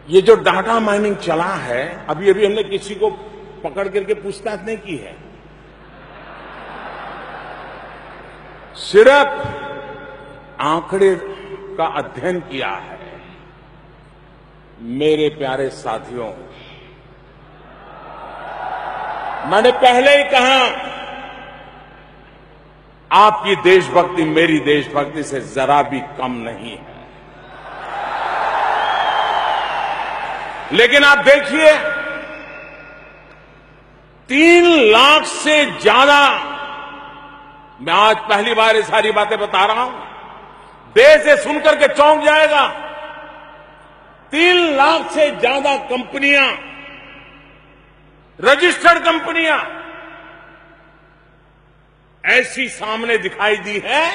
ये जो data mining चला है, अभी अभी हमने किसी को पकड़ करके पूछताछ नहीं की है, सिर्फ आंकड़े का अध्ययन किया है। मेरे प्यारे साथियों, मैंने पहले ही कहा, आपकी देशभक्ति मेरी देशभक्ति से जरा भी कम नहीं है। लेकिन आप देखिए, 3 लाख से ज्यादा, मैं आज पहली बार ये सारी बातें बता रहा हूं, देश ये सुनकर के चौंक जाएगा। 3 लाख से ज्यादा कंपनियां, रजिस्टर्ड कंपनियां ऐसी सामने दिखाई दी है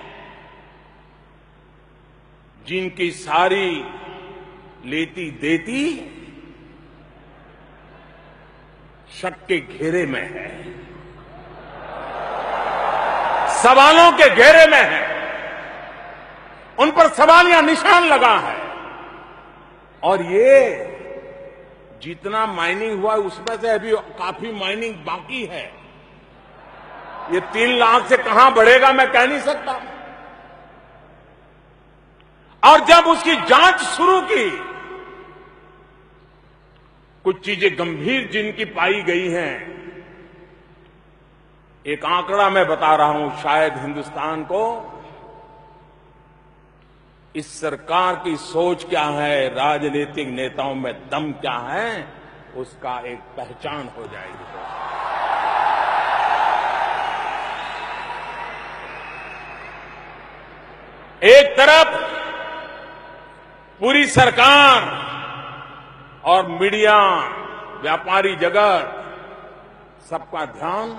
जिनकी सारी लेती देती शक के घेरे में है, सवालों के घेरे में है, उन पर सवाल या निशान लगा है। और ये जितना माइनिंग हुआ है उसमें से अभी काफी माइनिंग बाकी है। ये 3 लाख से कहां बढ़ेगा मैं कह नहीं सकता। और जब उसकी जांच शुरू की, कुछ चीजें गंभीर जिनकी पाई गई हैं, एक आंकड़ा मैं बता रहा हूं, शायद हिंदुस्तान को इस सरकार की सोच क्या है, राजनीतिक नेताओं में दम क्या है, उसका एक पहचान हो जाएगी। एक तरफ पूरी सरकार और मीडिया, व्यापारी जगत, सबका ध्यान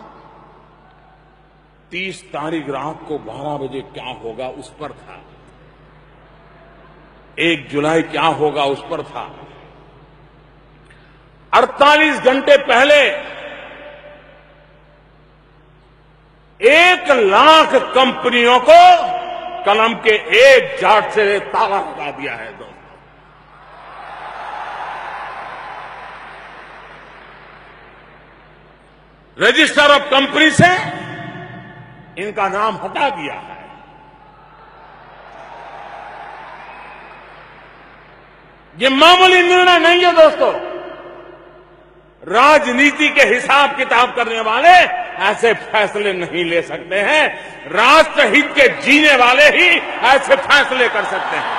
30 तारीख रात को 12 बजे क्या होगा उस पर था, 1 जुलाई क्या होगा उस पर था। 48 घंटे पहले 1 लाख कंपनियों को कलम के एक जाट से ताला लगा दिया है। दोस्तों, रजिस्टर ऑफ कंपनी से इनका नाम हटा दिया है। ये मामूली निर्णय नहीं है दोस्तों। राजनीति के हिसाब किताब करने वाले ऐसे फैसले नहीं ले सकते हैं। राष्ट्रहित के जीने वाले ही ऐसे फैसले कर सकते हैं।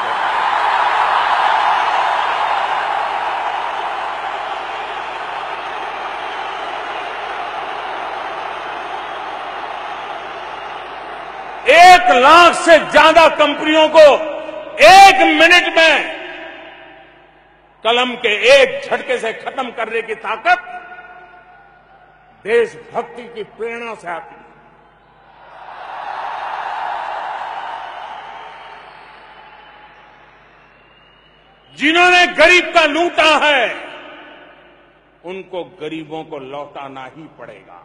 एक लाख से ज्यादा कंपनियों को 1 मिनट में कलम के एक झटके से खत्म करने की ताकत देशभक्ति की प्रेरणा से आती है। जिन्होंने गरीब का लूटा है, उनको गरीबों को लौटाना ही पड़ेगा।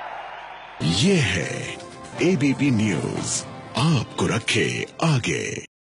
ये है एबीपी न्यूज, आपको रखे आगे।